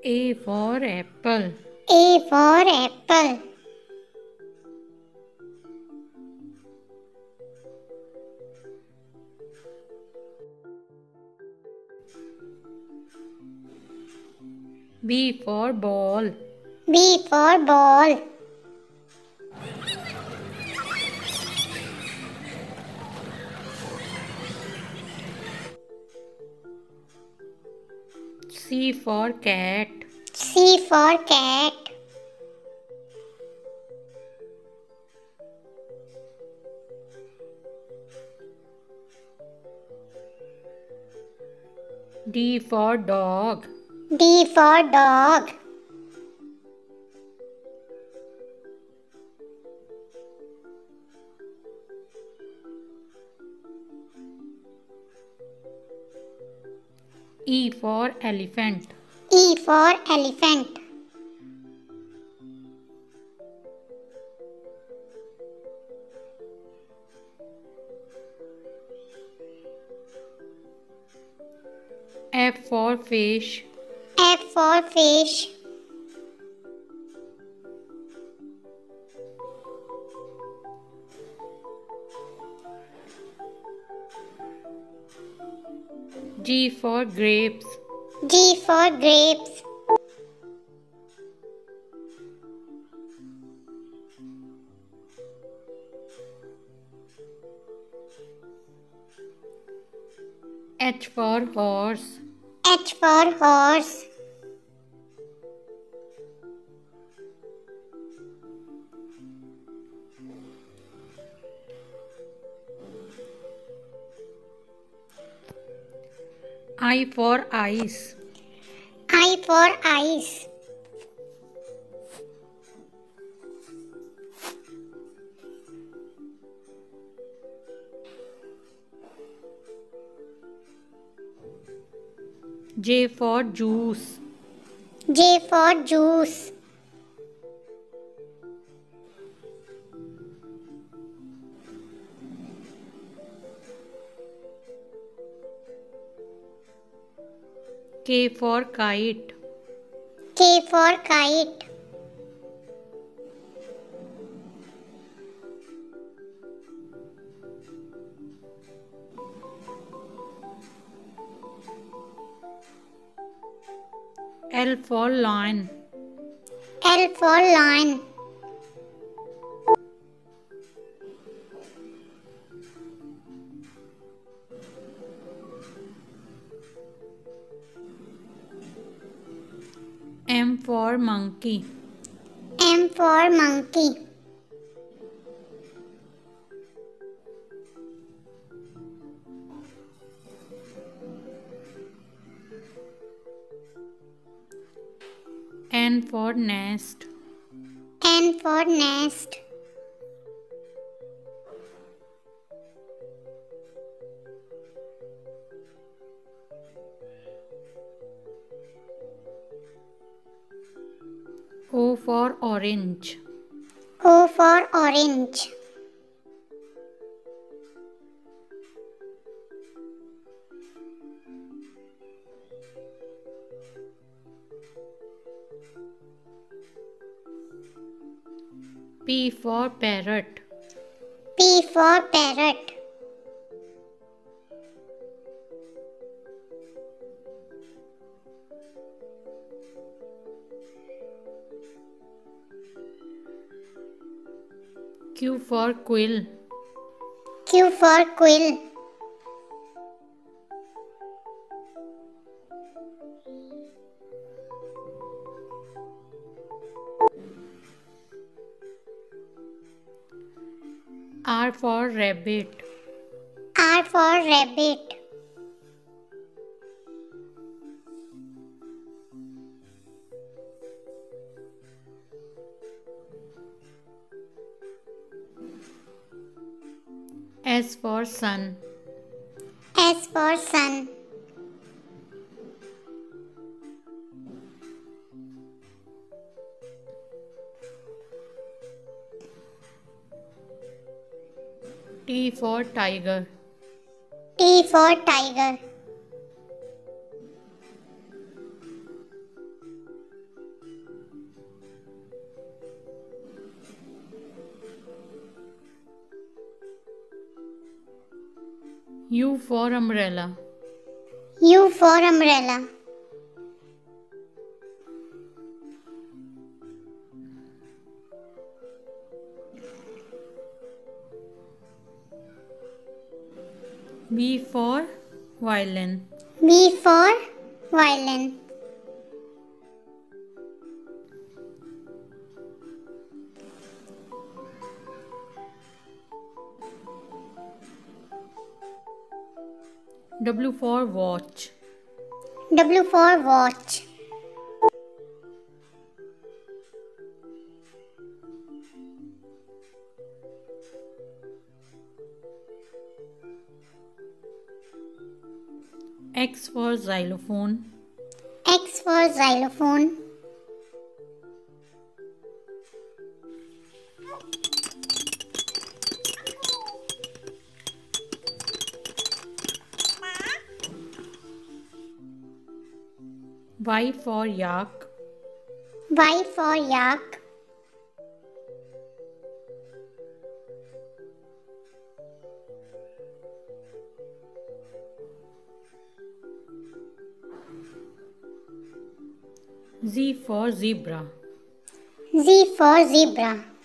A for apple. A for apple. B for ball. B for ball. C for cat. C for cat. D for dog. D for dog. E for elephant. E for elephant. F for fish. F for fish. G for grapes. G for grapes. H for horse. H for horse. I for ice. I for ice. J for juice. J for juice. K for kite. K for kite. L for lion. L for lion. M for monkey. M for monkey. N for nest. N for nest. O for orange. O for orange. P for parrot. P for parrot. Q for quill. Q for quill. R for rabbit. R for rabbit. S for sun. S for sun. T for tiger. T for tiger. U for umbrella. U for umbrella. V for violin. V for violin. W for watch. W for watch. X for xylophone. X for xylophone. Y for yak. Y for yak. Z for zebra. Z for zebra.